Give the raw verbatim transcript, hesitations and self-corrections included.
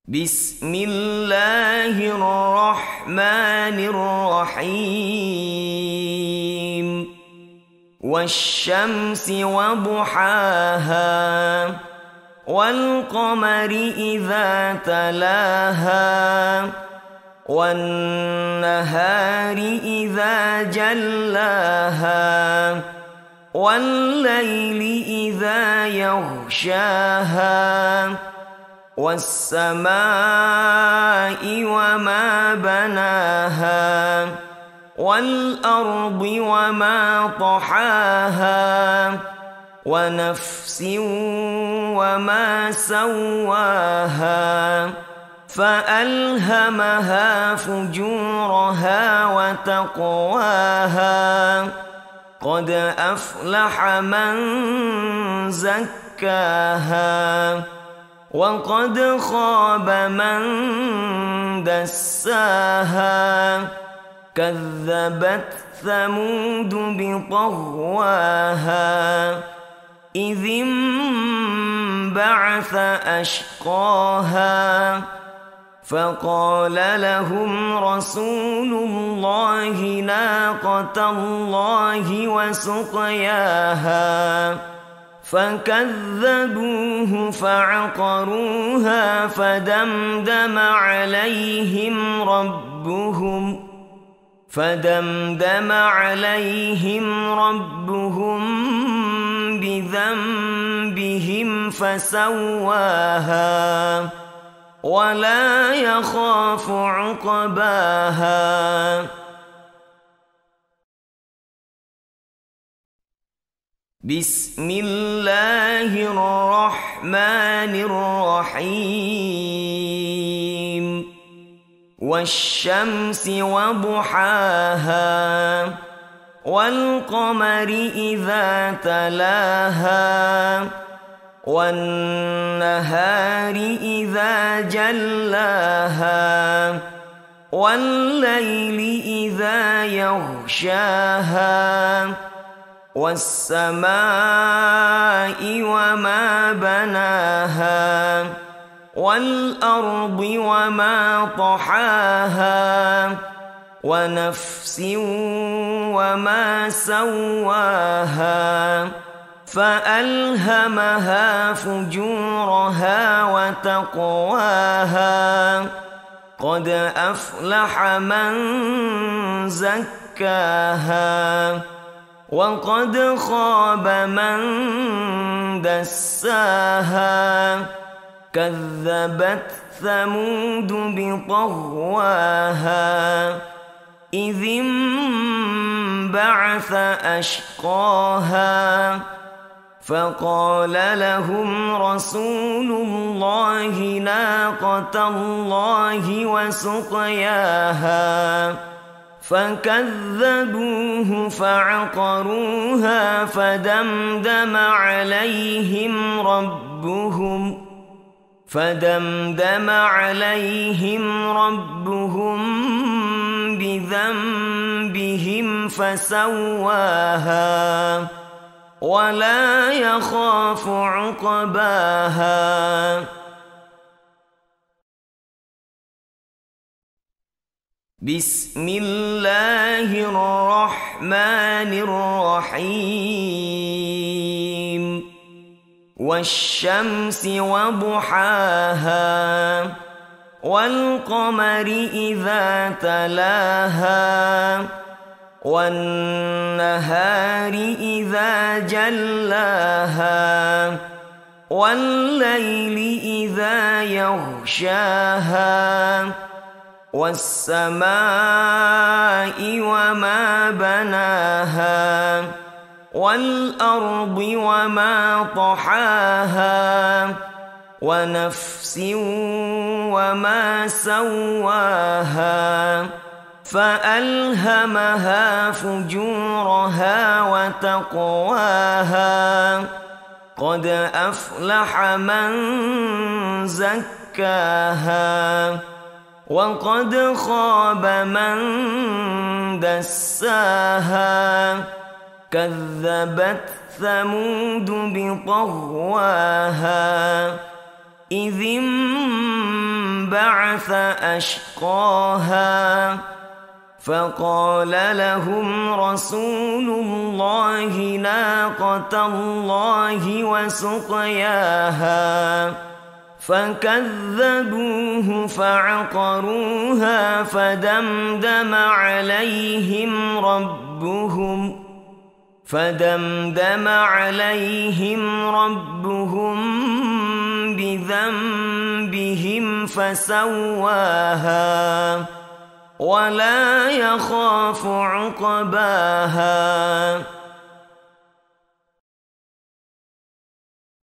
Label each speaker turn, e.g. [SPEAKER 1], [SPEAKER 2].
[SPEAKER 1] بسم الله الرحمن الرحيم والشمس وضحاها والقمر إذا تلاها والنهار إذا جلاها والليل إذا يغشاها والسماء وما بناها والأرض وما طحاها ونفس وما سواها فألهمها فجورها وتقواها قد أفلح من زكاها وقد خاب من دساها كذبت ثمود بطغواها إذ انبعث أشقاها فقال لهم رسول الله ناقة الله وسقياها فكذبوه فعقروها فدمدم عليهم ربهم فدمدم عليهم ربهم بذنبهم فسواها ولا يخاف عقباها بسم الله الرحمن الرحيم والشمس وضحاها والقمر إذا تلاها والنهار إذا جلاها والليل إذا يغشاها والسماء وما بناها والأرض وما طحاها ونفس وما سواها فألهمها فجورها وتقواها قد أفلح من زكاها وقد خاب من دساها كذبت ثمود بطغواها إذ انبعث أشقاها فقال لهم رسول الله ناقة الله وسقياها فكذبوه فعقروها فدمدم عليهم ربهم فدمدم عليهم ربهم بذنبهم فسواها ولا يخاف عقباها بسم الله الرحمن الرحيم والشمس وضحاها والقمر إذا تلاها والنهار إذا جلاها والليل إذا يغشاها والسماء وما بناها والأرض وما طحاها ونفس وما سواها فألهمها فجورها وتقواها قد أفلح من زكاها وقد خاب من دساها كذبت ثمود بطغواها إذ بعث أشقاها فقال لهم رسول الله ناقة الله وسقياها فكذبوه فعقروها فدمدم عليهم ربهم فدمدم عليهم ربهم بذنبهم فسواها ولا يخاف عقباها.